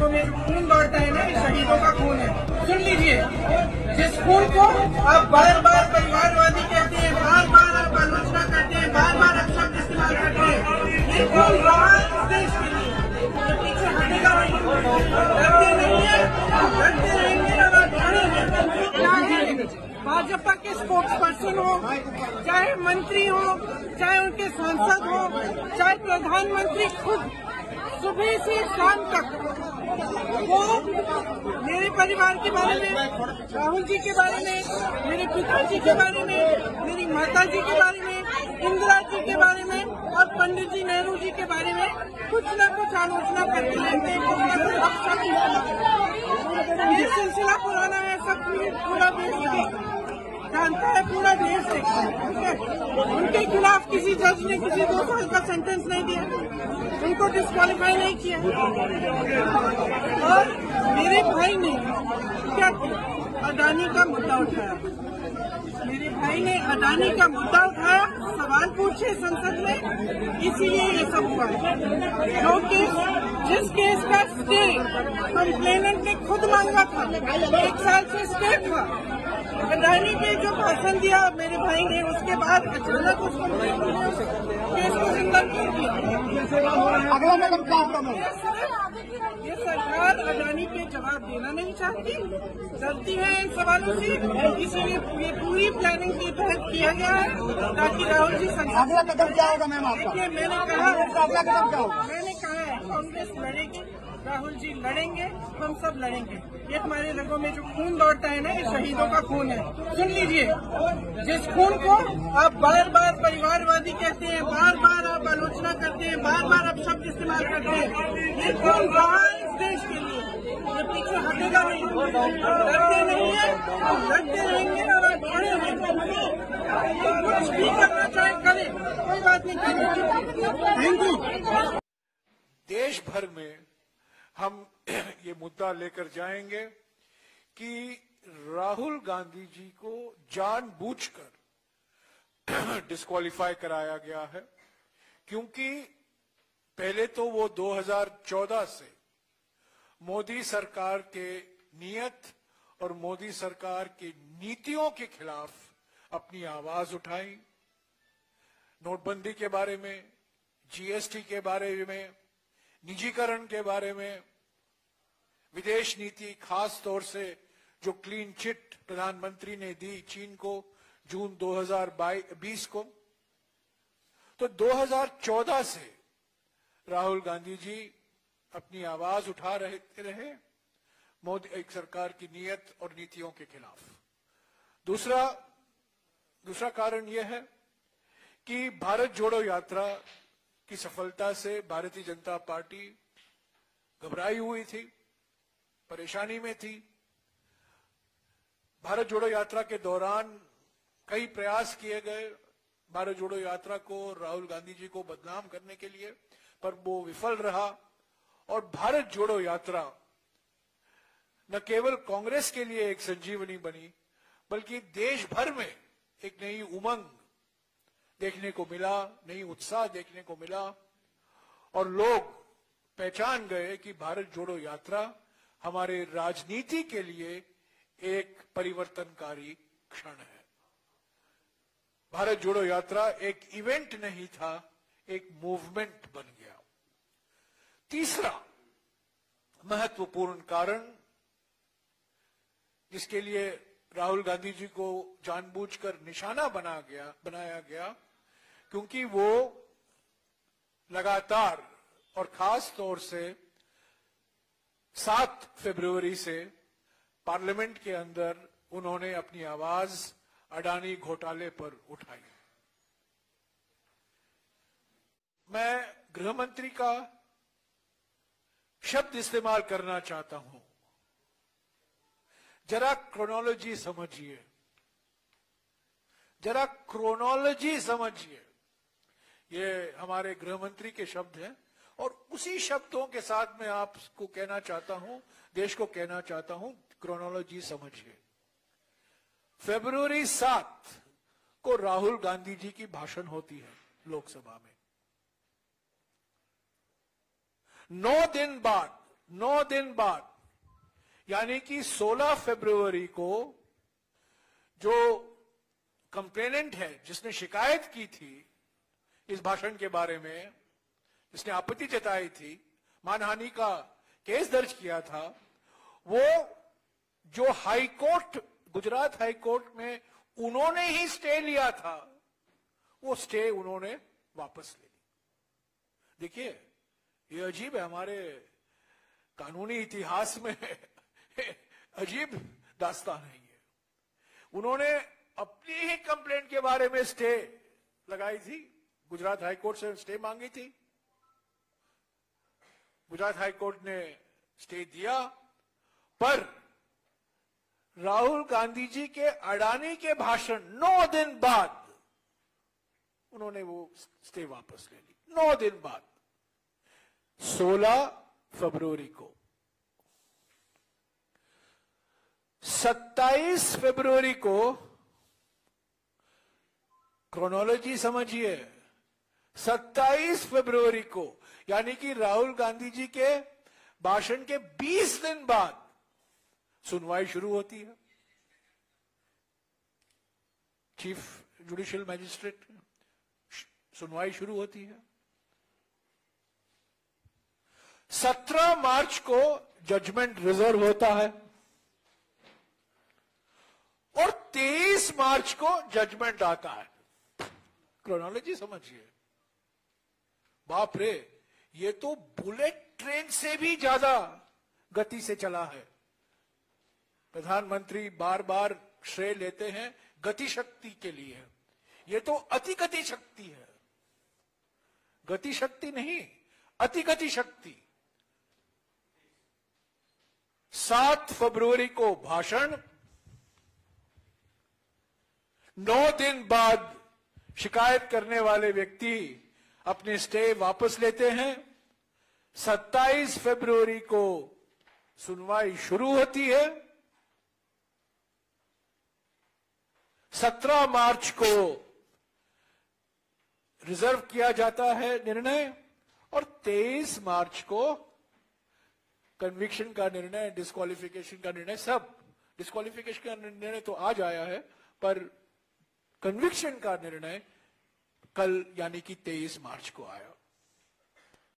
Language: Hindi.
रगों में जो खून दौड़ता है ना, ये शहीदों का खून है। सुन लीजिए, जिस खून को आप बार बार परिवारवादी कहते हैं, बार बार आप आलोचना करते हैं, बार बार आप शब्द इस्तेमाल करते हैं, ये खून रहा इस देश के लिए, ये पीछे हटेगा नहीं। डरते नहीं है, डरते रहेंगे और आप खड़े हैं। भाजपा के स्पोक्स पर्सन हो, चाहे मंत्री हो, चाहे उनके सांसद हो, चाहे प्रधानमंत्री खुद, सुबह से शाम तक वो मेरे परिवार के बारे में, राहुल जी के बारे में, मेरे पिताजी के बारे में, मेरी माता जी के बारे में, इंदिरा जी के बारे में और पंडित जी नेहरू जी के बारे में कुछ न कुछ आलोचना करते रहते हैं। ये सिलसिला पुराना है, सब पूरा देश जानता है, पूरा देश देखता है। उनके खिलाफ किसी जज ने किसी 2 साल का सेंटेंस नहीं दिया, उनको डिस्क्वालीफाई नहीं किया। और मेरे भाई ने क्या किया, अडानी का मुद्दा उठाया। मेरे भाई ने अडानी का मुद्दा उठाया, सवाल पूछे संसद में, इसीलिए ये सब हुआ है। जो केस, जिस केस का स्टे कंप्लेनेंट ने खुद मांगा था, 1 साल से स्टे था, अडानी पे जो भाषण दिया मेरे भाई ने, उसके बाद अचानक उसको केस को जिंदा कर दिया। अगला कदम क्या होगा? ये सरकार अडानी पे जवाब देना नहीं चाहती, डरती है इन सवालों से, इसीलिए ये पूरी प्लानिंग के तहत किया गया है ताकि राहुल जी अगला कदम क्या होगा मैम आपका? मैंने कहा अगला कदम क्या होगा? मैंने कहा है कांग्रेस लड़ेगी, राहुल जी लड़ेंगे, हम सब लड़ेंगे। ये हमारे रगों में जो खून दौड़ता है ना, ये शहीदों का खून है। सुन लीजिए, जिस खून को आप बार बार परिवारवादी कहते हैं, बार बार आप आलोचना करते हैं, बार बार आप शब्द इस्तेमाल करते हैं, ये खून रहा इस देश के लिए, ये पीछे हटेगा नहीं। डरते नहीं है, डरते रहेंगे और आप खड़े हैं। कुछ भी करना चाहे करें, कोई बात नहीं। Thank you. देश भर में हम ये मुद्दा लेकर जाएंगे कि राहुल गांधी जी को जानबूझकर डिस्क्वालीफाई कराया गया है, क्योंकि पहले तो वो 2014 से मोदी सरकार के नियत और मोदी सरकार की नीतियों के खिलाफ अपनी आवाज उठाई। नोटबंदी के बारे में, जीएसटी के बारे में, निजीकरण के बारे में, विदेश नीति, खास तौर से जो क्लीन चिट प्रधानमंत्री ने दी चीन को जून 2020 को, तो 2014 से राहुल गांधी जी अपनी आवाज उठा रहे मोदी एक सरकार की नीयत और नीतियों के खिलाफ। दूसरा कारण यह है कि भारत जोड़ो यात्रा की सफलता से भारतीय जनता पार्टी घबराई हुई थी, परेशानी में थी। भारत जोड़ो यात्रा के दौरान कई प्रयास किए गए भारत जोड़ो यात्रा को, राहुल गांधी जी को बदनाम करने के लिए, पर वो विफल रहा। और भारत जोड़ो यात्रा न केवल कांग्रेस के लिए एक संजीवनी बनी, बल्कि देश भर में एक नई उमंग देखने को मिला, नई उत्साह देखने को मिला, और लोग पहचान गए कि भारत जोड़ो यात्रा हमारे राजनीति के लिए एक परिवर्तनकारी क्षण है। भारत जोड़ो यात्रा एक इवेंट नहीं था, एक मूवमेंट बन गया। तीसरा महत्वपूर्ण कारण जिसके लिए राहुल गांधी जी को जानबूझकर निशाना बनाया गया, क्योंकि वो लगातार और खास तौर से 7 फरवरी से पार्लियामेंट के अंदर उन्होंने अपनी आवाज अडानी घोटाले पर उठाई। मैं गृह मंत्री का शब्द इस्तेमाल करना चाहता हूं, जरा क्रोनोलॉजी समझिए, जरा क्रोनोलॉजी समझिए। ये हमारे गृह मंत्री के शब्द हैं और उसी शब्दों के साथ मैं आपको कहना चाहता हूं, देश को कहना चाहता हूं, क्रोनोलॉजी समझिए। फरवरी 7 को राहुल गांधी जी की भाषण होती है लोकसभा में। 9 दिन बाद 9 दिन बाद, यानी कि 16 फरवरी को जो कंप्लेनेंट है, जिसने शिकायत की थी इस भाषण के बारे में, जिसने आपत्ति जताई थी, मानहानि का केस दर्ज किया था, वो जो high court, Gujarat high court में उन्होंने ही स्टे लिया था, वो स्टे उन्होंने वापस ले ली। देखिए, ये अजीब है, हमारे कानूनी इतिहास में अजीब दास्तान है ये। उन्होंने अपनी ही कंप्लेंट के बारे में स्टे लगाई थी, गुजरात हाई कोर्ट से स्टे मांगी थी, गुजरात हाई कोर्ट ने स्टे दिया, पर राहुल गांधी जी के अडानी के भाषण 9 दिन बाद उन्होंने वो स्टे वापस ले ली। 9 दिन बाद, 16 फरवरी को। 27 फरवरी को, क्रोनोलॉजी समझिए, 27 फरवरी को, यानी कि राहुल गांधी जी के भाषण के 20 दिन बाद सुनवाई शुरू होती है। चीफ जुडिशियल मैजिस्ट्रेट, सुनवाई शुरू होती है। 17 मार्च को जजमेंट रिजर्व होता है और 23 मार्च को जजमेंट आता है। क्रोनोलॉजी समझिए। बाप रे, ये तो बुलेट ट्रेन से भी ज्यादा गति से चला है। प्रधानमंत्री बार बार श्रेय लेते हैं गति शक्ति के लिए, ये तो अति गति शक्ति है, गति शक्ति नहीं, अति गति शक्ति। 7 फरवरी को भाषण, 9 दिन बाद शिकायत करने वाले व्यक्ति अपने स्टे वापस लेते हैं। 27 फरवरी को सुनवाई शुरू होती है। 17 मार्च को रिजर्व किया जाता है निर्णय और 23 मार्च को कन्विक्शन का निर्णय, डिस्क्वालिफिकेशन का निर्णय, सब डिस्क्वालिफिकेशन का निर्णय तो आज आया है, पर कन्विक्शन का निर्णय कल यानी कि 23 मार्च को आया।